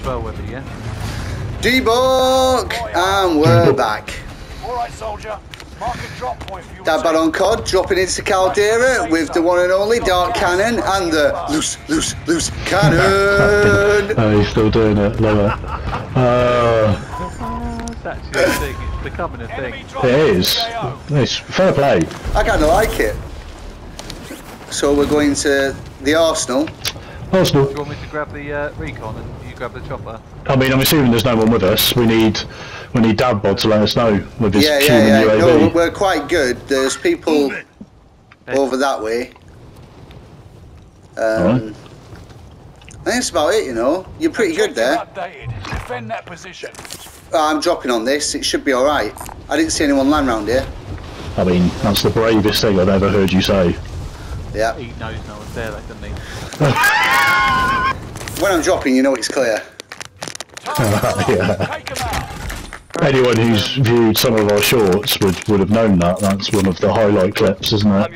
well, Webby, yeah? Debug! And we're back. Alright, soldier. Mark a drop point for your Dad Bad on COD dropping into Caldera with the one and only Dark Cannon and the loose cannon. Oh, he's still doing it, love it. It's actually a thing, it's becoming a thing. It is. It's fair play. I kind of like it. So we're going to the Arsenal. Arsenal. Do you want me to grab the recon and you grab the chopper? I mean, I'm assuming there's no one with us. We need Dadbod to let us know with his human UAV. No, we're quite good. There's people over that way. I think that's about it, you know. You're pretty good there. Defend that position. I'm dropping on this. It should be alright. I didn't see anyone land round here. I mean, that's the bravest thing I've ever heard you say. Yeah. He knows no one's there, though, doesn't he? When I'm dropping, you know it's clear. Yeah. Anyone who's viewed some of our shorts would have known that. That's one of the highlight clips, isn't it?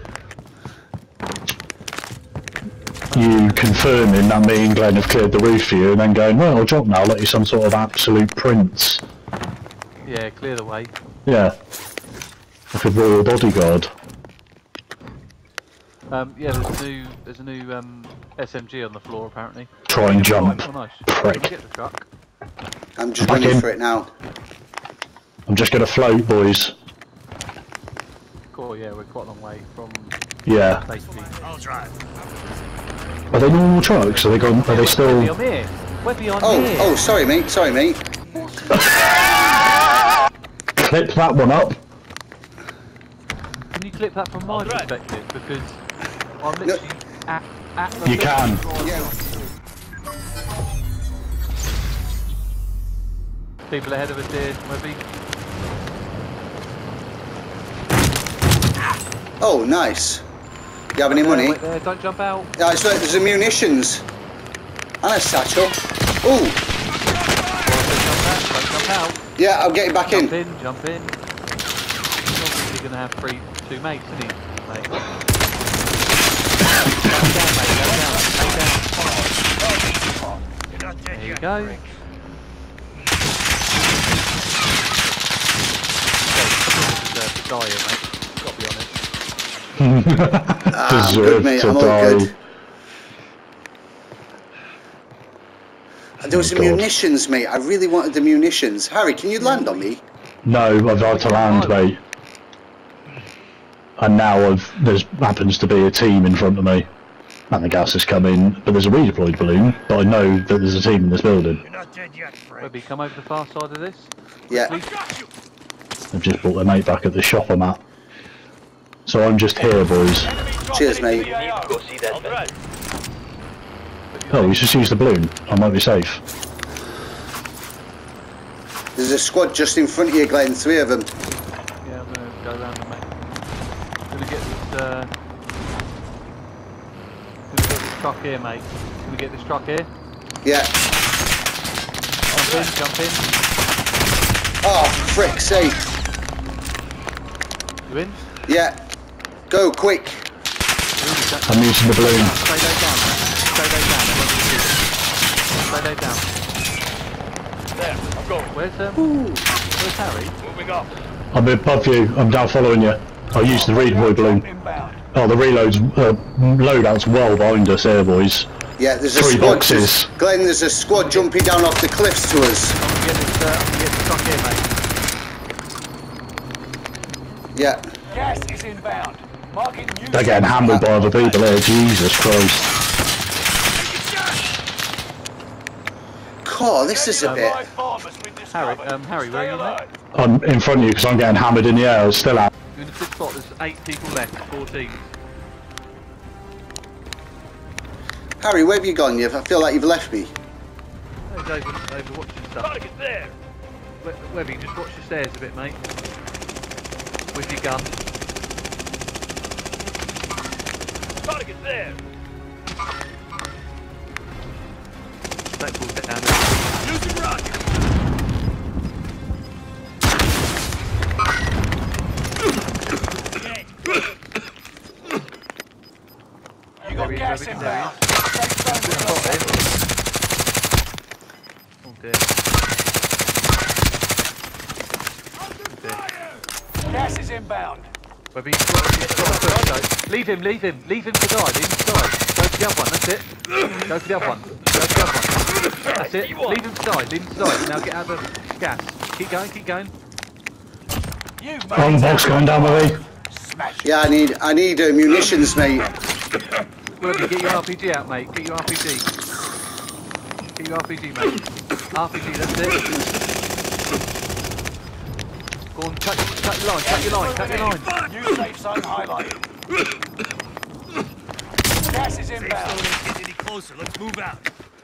You confirming that me and Glenn have cleared the roof for you and then going, well, I'll drop now, let you some sort of absolute prince. Yeah, clear the way. Yeah. Like a royal bodyguard. Yeah, there's a new SMG on the floor apparently. Try and jump. Oh, nice. Prick. Get the truck. I'm just running for it now. I'm just gonna float, boys. Cool, yeah, we're quite a long way from safety. I'll drive. Are they normal trucks? Are they gone? Are they still? Webby on here. Webby on here. Oh, sorry mate, Clip that one up. Can you clip that from my perspective? Because I'm literally at the... You can. Yeah. People ahead of us here, Webby. Oh, nice. You have any money? Wait there, don't jump out. It's like there's a munitions. And a satchel. Ooh. Don't jump out. Yeah, I'll get it back in. Jump in. He's obviously going to have two mates, isn't he? Mate. There you go. Deserve to die here, mate. Gotta be honest. I'm good, mate. I'm all good. There was some munitions, mate. I really wanted the munitions. Harry, can you land on me? No, I've had to land, mate. And now there happens to be a team in front of me. And the gas is coming, but there's a redeployed balloon, but I know that there's a team in this building. You're not dead yet, Frank. Webby, come over the far side of this. Yeah. I've just brought their mate back at the shop I'm at. So I'm just here, boys. Cheers, mate. Oh, we just use the balloon. I might be safe. There's a squad just in front of you, Glenn. 3 of them. Yeah, I'm going to go around them, mate. I'm going to get this truck here, mate. Can we get this truck here? Yeah. Jump in. Oh, frick's sake. You in? Yeah. Go, quick. I'm using the balloon. Stay laid down, mate. Stay laid down. There, I'm going. Where's Harry? Moving up. I'm above you. I'm down following you. I'll use the redeploy balloon. Inbound. Oh, the loadout's well behind us here, boys. Yeah, there's a 3 squad. boxes. Glenn, there's a squad jumping down off the cliffs to us. I'm going to get this truck here, mate. Yeah. Gas is inbound. Marking new. They're getting hammered by other people here. Jesus Christ. God, this is a bit. Harry, where are you, mate? I'm in front of you because I'm getting hammered in the air. I was still out. You're in a good spot. There's 8 people left. 14. Harry, where have you gone? I feel like you've left me. He's over watching stuff. Target there. Webby, just watch your stairs a bit, mate. With your gun. Target there. Don't fall down. Using rocket. You got gas inbound. dear. Gas is inbound. Whether he's got the first though. Leave him to die, leave him to die. Go for the other one, that's it. Go for the other one. Go for the other one. That's it. Leave him to die, Now get out of the gas. Keep going. You Wrong box going down with me. Smash it. Yeah, I need munitions, mate. Webby, get your RPG out, mate. Get your RPG. Get your RPG, mate. RPG, that's it. Go on, cut your line. New safe zone highlighted. Gas is inbound. Get any closer. Let's move out.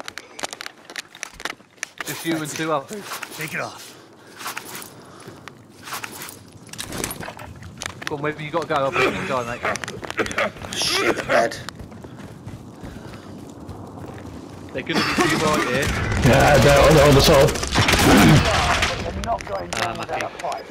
Just you and two others. Take it off. Go on, Webby, you got to go. I'll put you in die, mate. Shit, the bed. They're going to be to you right here. Yeah, they're on the top. They're not going down without a fight.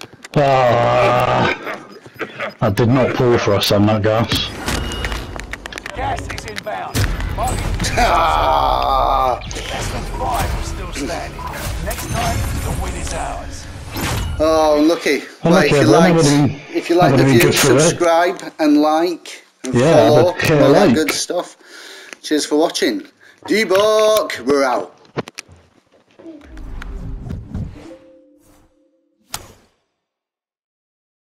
I did not pull for us on that gas. Gas is inbound. Marking Ah! less than 5 are still standing. Next time, the win is ours. Oh, unlucky. Well, Well, lucky, if you like the been view, good for it. subscribe and like and Yeah, follow but care all that like. good stuff. Cheers for watching. D-Buck, we're out.